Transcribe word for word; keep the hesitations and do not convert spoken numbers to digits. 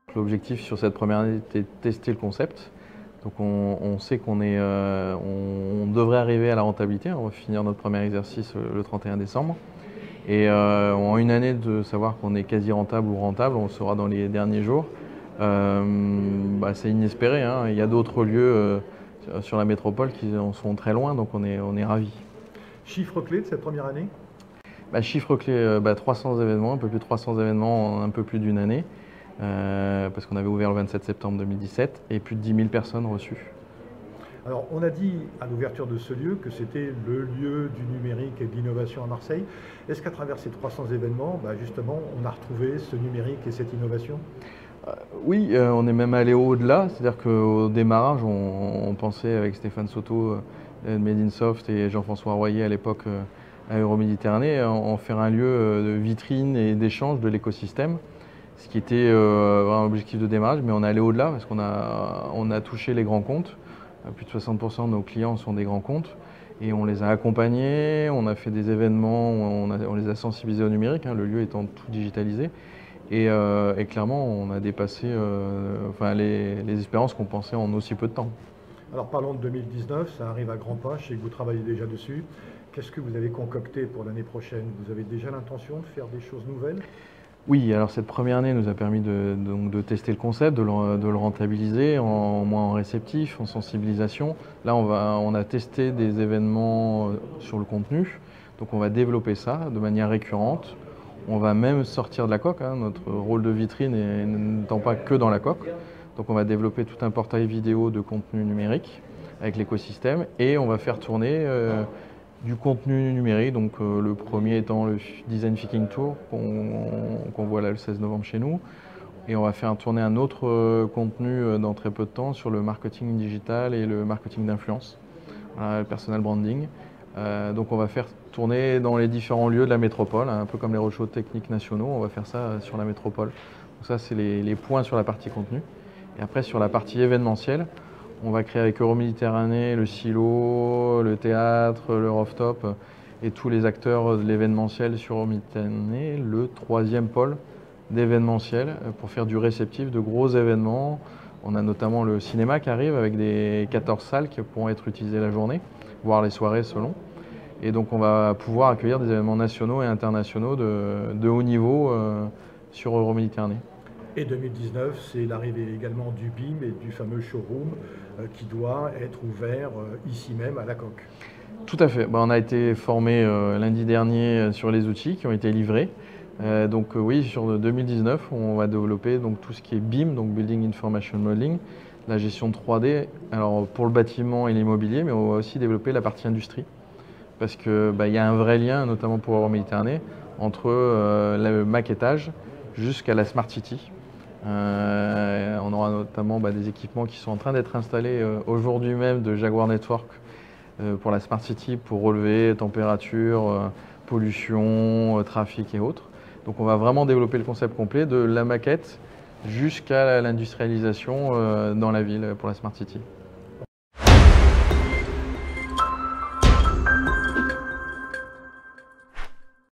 L'objectif sur cette première année était de tester le concept. Donc on, on sait qu'on est, euh, on, on devrait arriver à la rentabilité. On va finir notre premier exercice le trente et un décembre. Et euh, en une année de savoir qu'on est quasi rentable ou rentable, on le saura dans les derniers jours. Euh, bah, c'est inespéré, hein. Il y a d'autres lieux euh, sur la métropole qui en sont très loin, donc on est, on est ravis. Chiffre clé de cette première année? Bah, chiffre clé, euh, bah, trois cents événements, un peu plus de trois cents événements en un peu plus d'une année, euh, parce qu'on avait ouvert le vingt-sept septembre deux mille dix-sept, et plus de dix mille personnes reçues. Alors, on a dit à l'ouverture de ce lieu que c'était le lieu du numérique et de l'innovation à Marseille. Est-ce qu'à travers ces trois cents événements, bah justement, on a retrouvé ce numérique et cette innovation? Euh, oui, euh, on est même allé au-delà, c'est-à-dire qu'au démarrage, on, on pensait avec Stéphane Soto euh, de Made in Soft et Jean-François Royer à l'époque euh, à Euroméditerranée, en, en faire un lieu euh, de vitrine et d'échange de l'écosystème, ce qui était euh, vraiment l'objectif de démarrage, mais on est allé au-delà parce qu'on a, on a touché les grands comptes. Plus de soixante pour cent de nos clients sont des grands comptes et on les a accompagnés, on a fait des événements, on, a, on les a sensibilisés au numérique, hein, le lieu étant tout digitalisé. Et, euh, et clairement, on a dépassé euh, enfin, les, les espérances qu'on pensait en aussi peu de temps. Alors parlons de deux mille dix-neuf, ça arrive à grands pas, je sais que vous travaillez déjà dessus. Qu'est-ce que vous avez concocté pour l'année prochaine? Vous avez déjà l'intention de faire des choses nouvelles? Oui, alors cette première année nous a permis de, donc de tester le concept, de le, de le rentabiliser, en, moins en réceptif, en sensibilisation. Là, on, va, on a testé des événements sur le contenu, donc on va développer ça de manière récurrente. On va même sortir de la coque, hein, notre rôle de vitrine n'étant pas que dans la coque. Donc on va développer tout un portail vidéo de contenu numérique avec l'écosystème et on va faire tourner euh, du contenu numérique, donc euh, le premier étant le Design Thinking Tour qu'on qu'on voit là le seize novembre chez nous. Et on va faire tourner un autre euh, contenu euh, dans très peu de temps sur le marketing digital et le marketing d'influence, voilà, le personal branding. Euh, donc on va faire tourner dans les différents lieux de la métropole, hein, un peu comme les roadshows techniques nationaux, on va faire ça sur la métropole. Donc ça c'est les, les points sur la partie contenu. Et après sur la partie événementielle, on va créer avec Euroméditerranée le silo, le théâtre, le rooftop et tous les acteurs de l'événementiel sur Euroméditerranée, le troisième pôle d'événementiel pour faire du réceptif de gros événements. On a notamment le cinéma qui arrive avec des quatorze salles qui pourront être utilisées la journée, voire les soirées selon. Et donc on va pouvoir accueillir des événements nationaux et internationaux de, de haut niveau euh, sur Euroméditerranée. Et deux mille dix-neuf, c'est l'arrivée également du B I M et du fameux showroom euh, qui doit être ouvert euh, ici même à la coque. Tout à fait. Ben, on a été formé euh, lundi dernier sur les outils qui ont été livrés. Euh, donc euh, oui, sur deux mille dix-neuf, on va développer donc, tout ce qui est B I M, donc Building Information Modeling, la gestion trois D, alors pour le bâtiment et l'immobilier, mais on va aussi développer la partie industrie. Parce qu'il bah, y a un vrai lien, notamment pour Euroméditerranée, entre euh, le maquettage jusqu'à la Smart City. Euh, on aura notamment bah, des équipements qui sont en train d'être installés euh, aujourd'hui même de Jaguar Network euh, pour la Smart City pour relever température, euh, pollution, euh, trafic et autres. Donc on va vraiment développer le concept complet de la maquette jusqu'à l'industrialisation euh, dans la ville pour la Smart City.